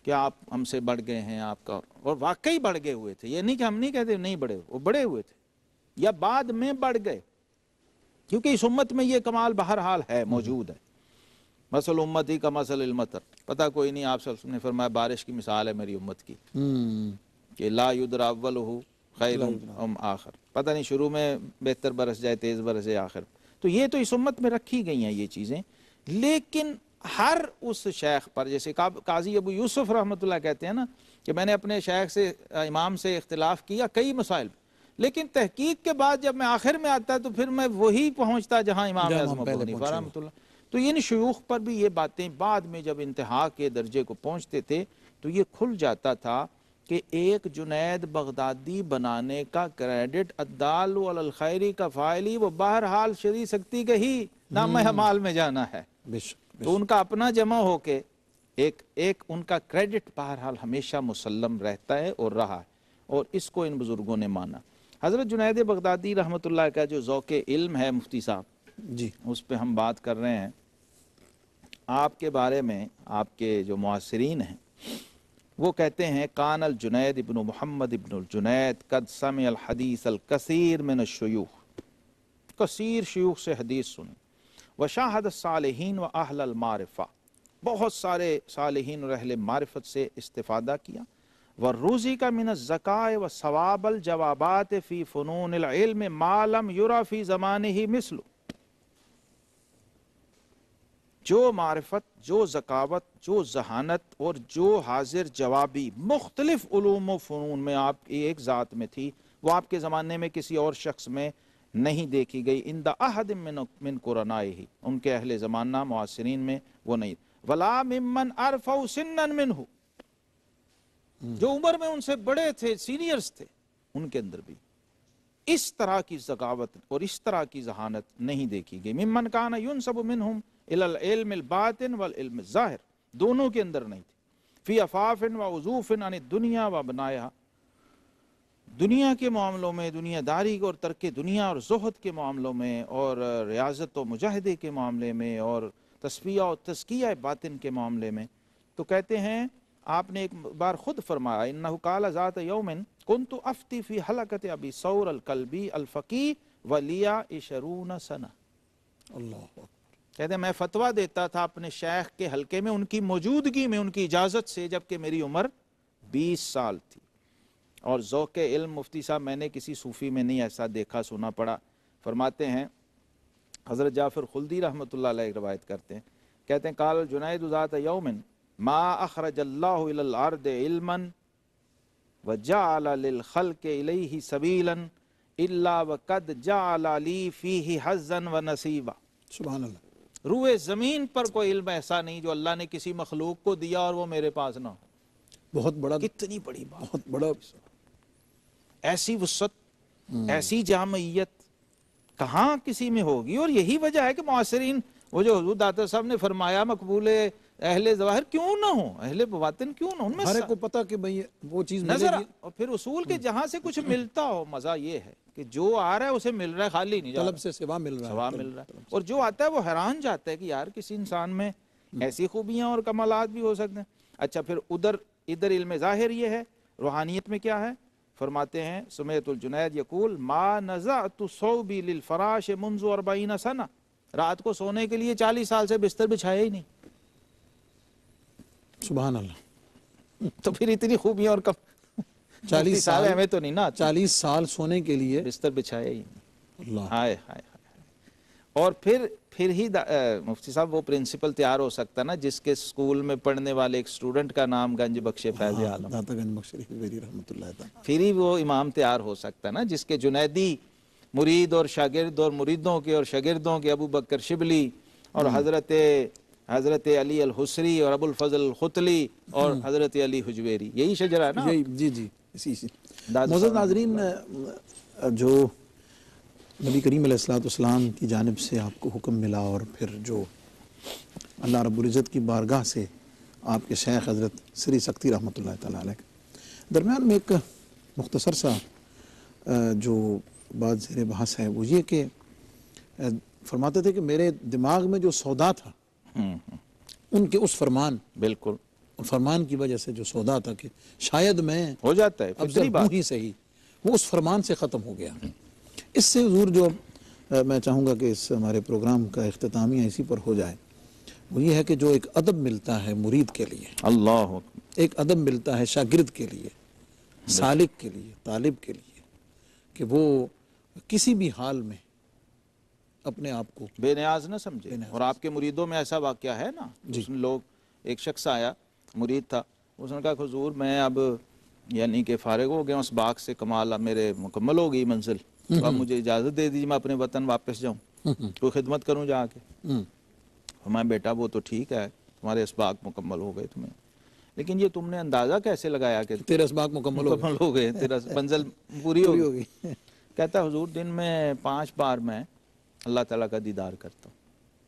کہ آپ ہم سے بڑھ گئے ہیں آپ کا، اور واقعی بڑھ گئے ہوئے تھے، یہ نہیں کہ ہم نہیں کہتے نہیں بڑھے، وہ بڑھے ہوئے تھے یا بعد میں بڑھ گئے، کیونکہ اس امت میں یہ کمال بہرحال ہے، موجود ہے۔ مثل امتی کا مثل المطر، پتہ کوئی نہیں، آپ صلی اللہ علیہ وسلم نے فرمایا بارش کی مثال ہے میری امت کی، کہ لا یدری اولہ خیر ام آخر، پتہ نہیں شروع میں بہتر برس جائے، تیز برس جائے آخر۔ تو یہ تو اس امت میں رکھی گئی ہیں یہ چیزیں، لیکن ہر اس شیخ پر، جیسے قاضی ابو یوسف رحمۃ اللہ کہتے ہیں نا کہ میں نے اپنے شیخ سے، امام سے اختلاف کیا کئی مسائل، لیکن تحقیق کے بعد جب میں آخر میں آتا تو پھر میں وہی پہنچتا جہاں امام اعظم ابو حنیفہ رحمۃ اللہ۔ تو یہ شیوخ پر بھی یہ باتیں بعد میں جب انتہا کے درجے کو پہنچتے تھے تو یہ کھل جاتا تھا کہ ایک جنید بغدادی بنانے کا کریڈٹ الدال علی الخیری کا فاعلی، وہ بہرحال شری سکتی کا ہی نام حمال میں جانا ہے، تو ان کا اپنا جمع ہو کے ایک ایک ان کا کریڈٹ بہرحال ہمیشہ مسلم رہتا ہے اور رہا ہے، اور اس کو ان بزرگوں نے مانا۔ حضرت جنید بغدادی رحمۃ اللہ کا جو ذوق علم ہے مفتی صاحب جی، اس پہ ہم بات کر رہے ہیں، آپ کے بارے میں آپ کے جو معاصرین ہیں وہ کہتے ہیں کان الجنید ابن محمد ابن الجنید قد سمع الحدیث الکثیر من الشیوخ، کثیر شیوخ سے حدیث سنی، وشاہد الصالحین و اہل المعرفہ، بہت سارے صالحین اور اہل معرفت سے استفادہ کیا، والروزی کا من الذکاء و ثواب الجوابات فی فنون العلم ما لم یرا فی زمانہ مثل، جو معرفت، جو ذکاوت، جو ذہانت اور جو حاضر جوابی مختلف علوم و فنون میں آپ کی ایک ذات میں تھی، وہ آپ کے زمانے میں کسی اور شخص میں نہیں دیکھی گئی، عند احد من من قرنائہ، ان کے اہل زمانہ معاصرین میں وہ نہیں، ولا ممن ارفع سنا منہ، جو عمر میں ان سے بڑے تھے، سینئرز تھے، ان کے اندر بھی اس طرح کی ذکاوت اور اس طرح کی ذہانت نہیں دیکھی گئی، ممن کان ینسب منہم الی العلم الباطن والعلم الظاہر، دونوں کے اندر نہیں تھی، فی عفاف و عزوف عن الدنیا و بنائها، دنیا کے معاملوں میں، دنیا داری اور ترک دنیا اور زہد کے معاملوں میں، اور ریاضت و مجاہدے کے معاملے میں، اور تصفیہ و تزکیہ باطن کے معاملے میں۔ تو کہتے ہیں آپ نے ایک بار خود فرمایا، انہ قال ذات یوم کنت افتی فی حلقۃ ابی ثور الکلبی الفقی ولیا عشرون سنہ، اللہ، کہتے ہیں میں فتویٰ دیتا تھا اپنے شیخ کے حلقے میں ان کی موجودگی میں، ان کی اجازت سے، جبکہ میری عمر بیس سال تھی، اور ذوق علم مفتی صاحب میں نے کسی صوفی میں نہیں ایسا دیکھا سنا پڑا۔ فرماتے ہیں حضرت جعفر خلدی رحمۃ اللہ علیہ روایت کرتے ہیں، کہتے ہیں قال الجنید ذات یوم ما اخرج اللہ الی الارض علما وجعل للخلق الیہ سبیلا الا وقد جعل لی فیہ حظا ونصیبا، سبحان اللہ، روئے زمین پر کوئی علم ایسا نہیں جو اللہ نے کسی مخلوق کو دیا اور وہ میرے پاس نہ ہو۔ بہت بڑا، کتنی بڑی بات، بہت بڑا، ایسی وسعت، ایسی جامعیت کہاں کسی میں ہوگی، اور یہی وجہ ہے کہ معاصرین، وہ جو حضور داتا صاحب نے فرمایا مقبول اہل ظواہر کیوں نہ ہو، اہل باطن کیوں نہ، ان میں ہر ایک کو پتا کہ بھئی وہ چیز ملے نظر، گی، اور پھر اصول کے جہاں سے کچھ ملتا ہو، مزہ یہ ہے کہ جو آ رہا ہے اسے مل رہا ہے، خالی نہیں جا رہا، طلب سے سوا مل رہا ہے، ثواب مل رہا ہے، اور جو آتا ہے وہ حیران جاتا ہے کہ یار کسی انسان میں ایسی خوبیاں اور کمالات بھی ہو سکتے ہیں۔ اچھا پھر ادھر ادھر علم ظاہر یہ ہے، روحانیت میں کیا ہے؟ فرماتے ہیں سمیت الجنید یقول ما نزعت صوبی للفراش منذ اربعین سنہ، رات کو سونے کے لیے چالیس سال سے بستر بچھایا ہی نہیں، سبحان اللہ، تو پھر اتنی خوبیاں اور کم چالیس سال ہمیں تو نہیں نا، چالیس سال سونے کے لیے بستر بچھایا ہی نہیں، اللہ، ہائے ہائے ہائے، اور پھر پھر ہی مفتی صاحب وہ پرنسپل تیار ہو سکتا نا جس کے اسکول میں پڑھنے والے ایک اسٹوڈنٹ کا نام گنج بخش فیض عالم، داتا گنج بخش رحمۃ اللہ تعالیٰ، پھر ہی وہ امام تیار ہو سکتا نا جس کے جنیدی مرید اور شاگرد اور مریدوں کے اور شاگردوں کے ابو بکر شبلی اور حضرت حضرت علی الحسری اور ابو الفضل الختلی اور حضرت علی حجویری، یہی شجرہ ہے نا، یہی، جی جی، اسی اسی داد معزز صاحب ناظرین، جو نبی کریم علیہ الصلوۃ والسلام کی جانب سے آپ کو حکم ملا، اور پھر جو اللہ رب العزت کی بارگاہ سے آپ کے شیخ حضرت سری سکتی رحمۃ اللہ تعالیٰ علیہ، درمیان میں ایک مختصر سا جو بات زیر بحث ہے وہ یہ کہ فرماتے تھے کہ میرے دماغ میں جو سودا تھا ان کے اس فرمان، بالکل اور فرمان کی وجہ سے جو سودا تھا کہ شاید میں ہو جاتا ہے افضل ہوں ہی صحیح، وہ اس فرمان سے ختم ہو گیا۔ اس سے حضور جو میں چاہوں گا کہ اس ہمارے پروگرام کا اختتامیہ اسی پر ہو جائے، وہ یہ ہے کہ جو ایک ادب ملتا ہے مرید کے لیے، اللہ ایک ادب ملتا ہے شاگرد کے لیے، سالک کے لیے، طالب کے لیے، کہ وہ کسی بھی حال میں اپنے آپ کو بے نیاز نہ سمجھے۔ اور آپ کے مریدوں میں ایسا واقعہ ہے نا، اس میں لوگ، ایک شخص آیا مرید تھا، اس نے کہا کہ حضور میں اب یعنی کہ فارغ ہو گیا اس باغ سے، کمال اب میرے مکمل ہو گئی منزل، تو اب مجھے اجازت دے دیجیے میں اپنے وطن واپس جاؤں، کوئی خدمت کروں جا کے۔ ہمارا بیٹا وہ تو ٹھیک ہے، تمہارے اسباق مکمل ہو گئے تمہیں، لیکن یہ تم نے اندازہ کیسے لگایا کہ تیرا اسباق مکمل ہو مکمل ہو گئے، تیرا منزل پوری ہو گئی؟ کہتا حضور دن میں پانچ بار میں اللہ تعالیٰ کا دیدار کرتا ہوں،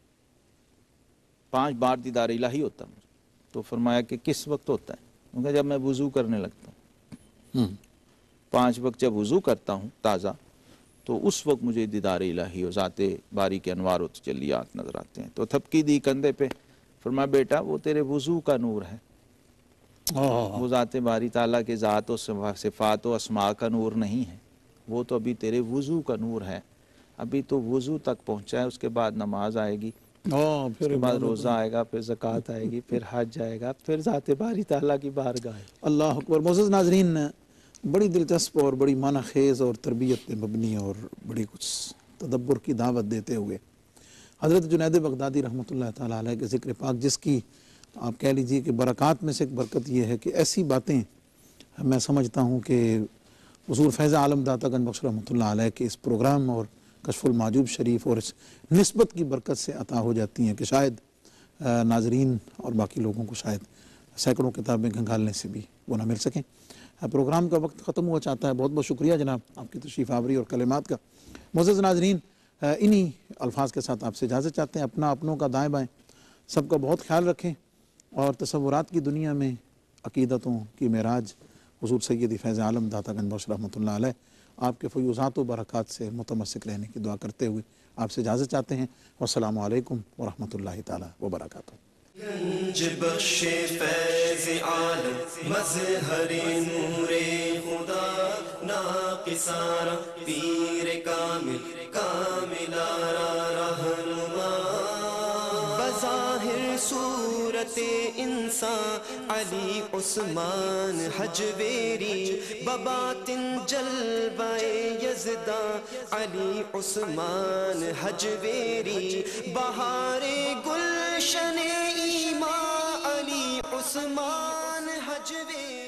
پانچ بار دیدار الہی ہوتا مجھے۔ تو فرمایا کہ کس وقت ہوتا ہے؟ کیونکہ جب میں وضو کرنے لگتا ہوں، پانچ وقت جب وضو کرتا ہوں تازہ، تو اس وقت مجھے دیدار الہی اور ذات باری کے انوار و تجلیات نظر آتے ہیں۔ تو تھپکی دی کندھے پہ، فرمایا بیٹا وہ تیرے وضو کا نور ہے، وہ ذات باری تعالیٰ کے ذات و صفات و اسماء کا نور نہیں ہے، وہ تو ابھی تیرے وضو کا نور ہے، ابھی تو وضو تک پہنچا ہے، اس کے بعد نماز آئے گی، اس کے بعد روزہ آئے گا، پھر زکوٰۃ آئے گی، پھر حج آئے گا، پھر ذات باری تعالیٰ کی بارگاہ ہے۔ اللہ اکبر۔ معزز ناظرین، بڑی دلچسپ اور بڑی معنی خیز اور تربیت پہ مبنی اور بڑی کچھ تدبر کی دعوت دیتے ہوئے حضرت جنید بغدادی رحمۃ اللہ تعالیٰ علیہ کے ذکر پاک، جس کی آپ کہہ لیجئے کہ برکات میں سے ایک برکت یہ ہے کہ ایسی باتیں میں سمجھتا ہوں کہ حضور فیض عالم داتا گنج بخش رحمۃ اللہ علیہ کے اس پروگرام اور کشف المحجوب شریف اور اس نسبت کی برکت سے عطا ہو جاتی ہیں کہ شاید ناظرین اور باقی لوگوں کو شاید سینکڑوں کتابیں کھنگالنے سے بھی وہ نہ مل سکیں۔ پروگرام کا وقت ختم ہوا چاہتا ہے۔ بہت بہت شکریہ جناب آپ کی تشریف آوری اور کلمات کا۔ معزز ناظرین، انہی الفاظ کے ساتھ آپ سے اجازت چاہتے ہیں۔ اپنا اپنوں کا دائیں بائیں سب کا بہت خیال رکھیں، اور تصورات کی دنیا میں عقیدتوں کی معراج حضور سیدی فیض عالم داتا گنج بخش رحمۃ اللہ علیہ آپ کے فیوضات و برکات سے متمسک رہنے کی دعا کرتے ہوئے آپ سے اجازت چاہتے ہیں۔ والسلام علیکم ورحمۃ اللہ تعالیٰ وبرکاتہ۔ گنج بخش فیض عالم مظہر نور خدا، ناقصارا پیر کامل کاملارا رہنما، بظاہر صورت انسان علی عثمان حجویری، بباطن جلوہ یزداں علی عثمان حجویری، بہار گلشن ایمان علی عثمان حجویری۔